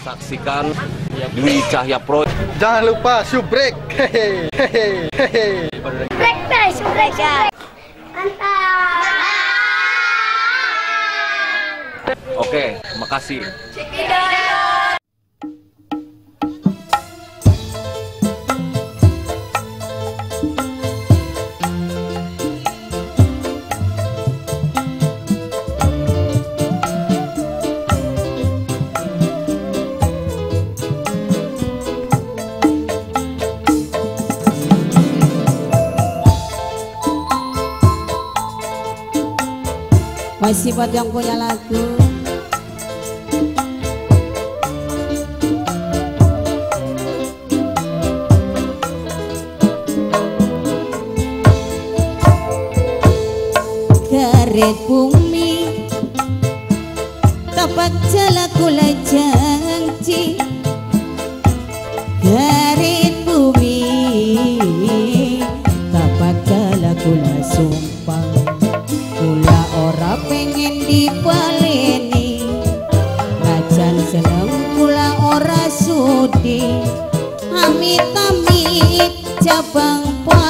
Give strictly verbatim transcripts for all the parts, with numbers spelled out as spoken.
Saksikan Dwi Cahya Pro. Jangan lupa subrek. Hehe, hehe, hehe. Subrek deh, subrek, subrek. Mantap. Oke, makasih. Masih buat yang punya lagu. Karet bumi tapak jala kula janji. Karet bumi tapak jala kula sumpah. Kula ora pengen dipaleni, najan seneng kula ora sudi. Amit-amit cabang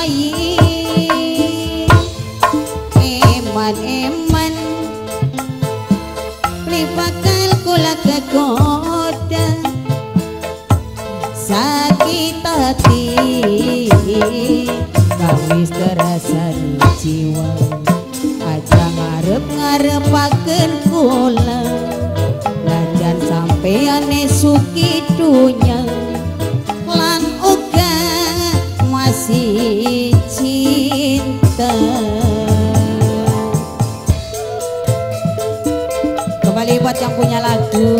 payih, eman-eman pribakal kula kegoda. Sakit hati kawis terasa di jiwa. Aja ngarep-ngarepaken kula, najan sampeyan suki dunya lan uga masih cinta. Kembali buat yang punya lagu.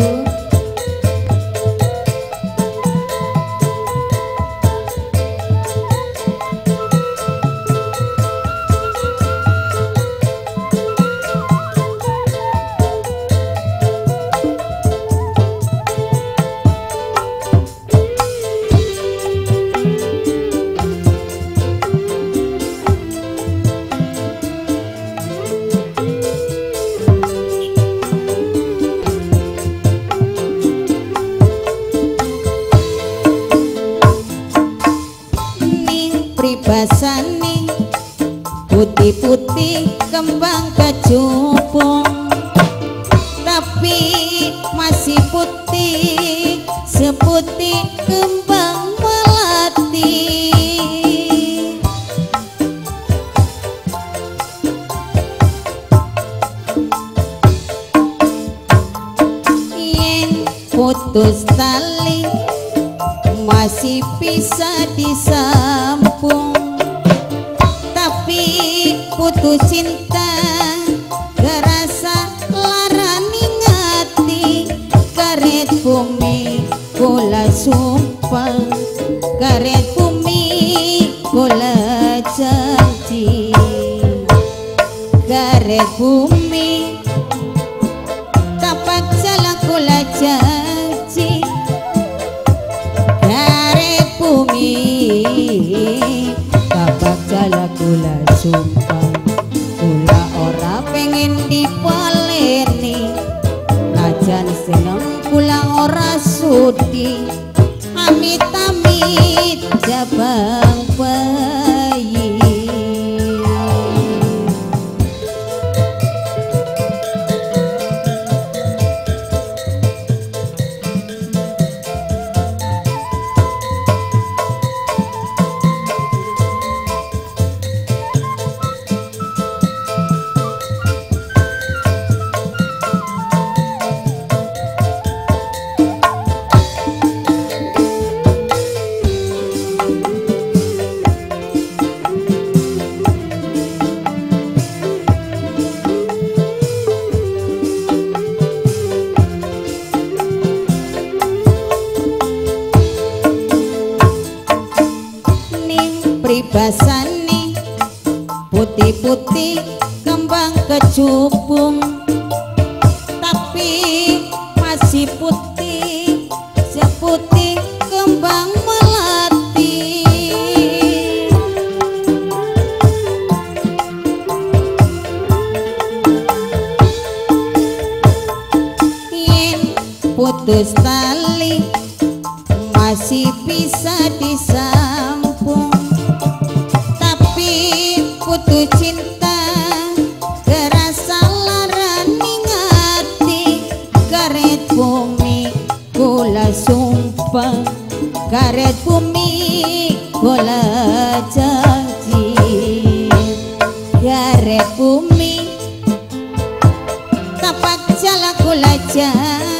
Pribasane putih-putih kembang kecubung, tapi masih putih seputih kembang melati. Yen putus tali masih bisa disambung, tapi putus cinta gerasa larani ngati. Karet bumi kula sumpah, karet bumi kula janji. Karet bumi tapak jalan kula janji. Bumi tapak jala kula sumpah, kula ora pengen dipaleni, najan seneng kula ora sudi. Amit-amit jabang payih. Pribasane putih-putih kembang kecubung, tapi masih putih seputih kembang melati. Yen putus tali masih bisa disampung, tapi putu cinta kerasa larani ngati. Karet bumi kula sumpah, karet bumi kula janji, karet bumi tapak jala kula janji.